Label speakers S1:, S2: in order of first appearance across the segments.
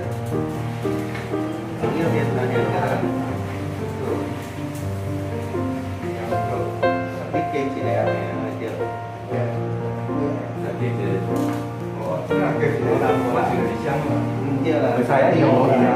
S1: 往右边传2个。你加一个啊，对。对了，才有啊。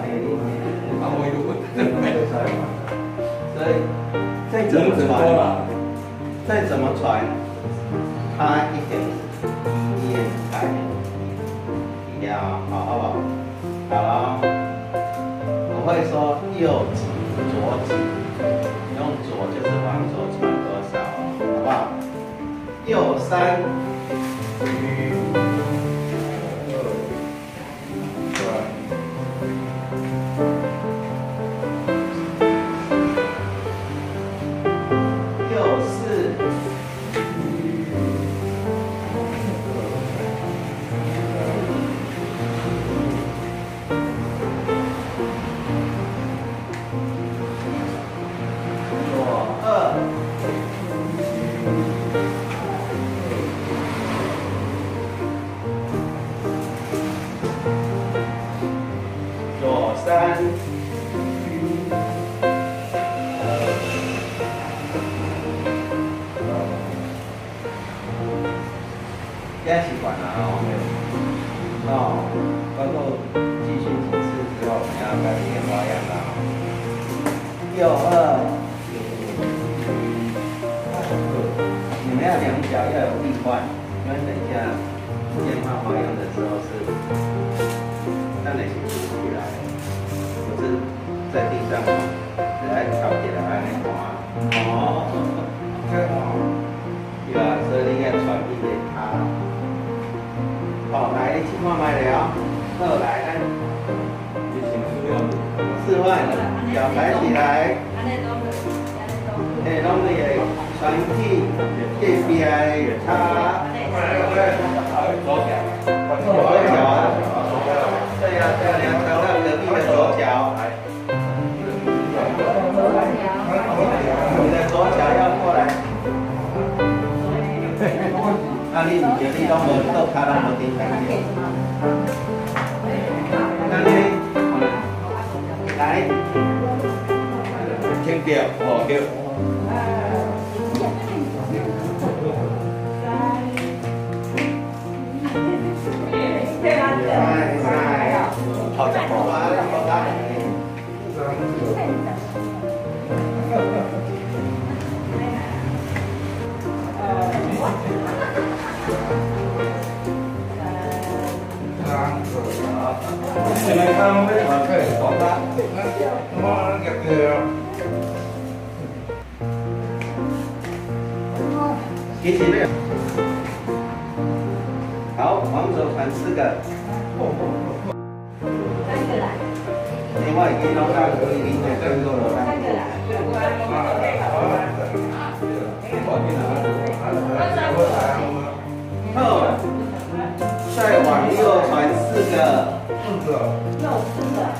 S1: 所以再怎么传，再怎么传，它一定念开，一定要好不好？好，我会说右指左指，用左就是往左传多少，好不好？右3。现在习惯了包括继续几次之后，我们要改变花样了。右2，你们要2脚要有力换，因为等一下变化花样的时候是让你起来，不是在地上来调起来那滑。对啊，所以你要传递给他。好，来，你情况买了，好来，示范，脚抬起来，拢你的传递这边他，左脚，对呀，你要调到隔壁的左脚，你的左脚要过来。那你唔叫你拢无倒脚拢无顶上去。那你来，轻调，叫。好家伙啊！好大。你们看没？对，好大。我那个。一起练。好，往左传4个。3个来。另外一个老大可以领导更多了。3个来。好，再往右传4个。右4个。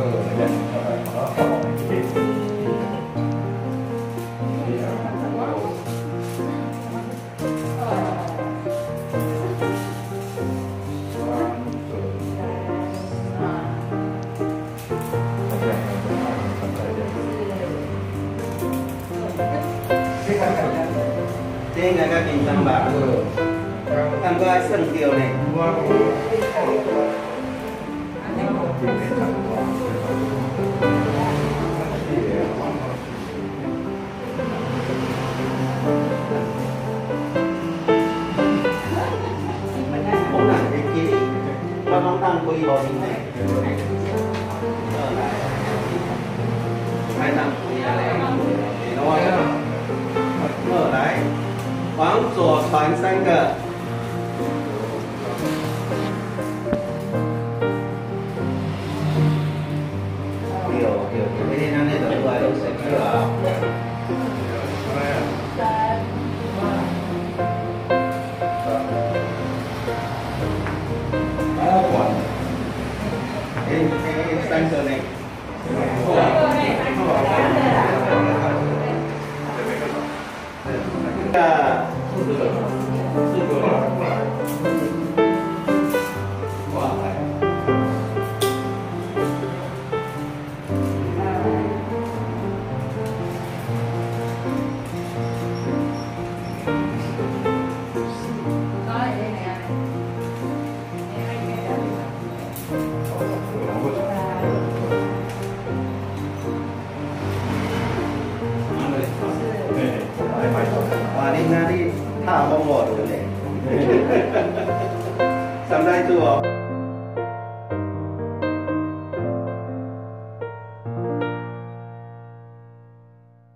S1: 这应该较紧张吧？但我还算对呢。我哪会记哩？我拢当几5年嘞。来当几啊嘞？来，往左传3个。今天咱那个过来都谁去啊？3个呢？ 哪里踏风我对不对？三代住哦。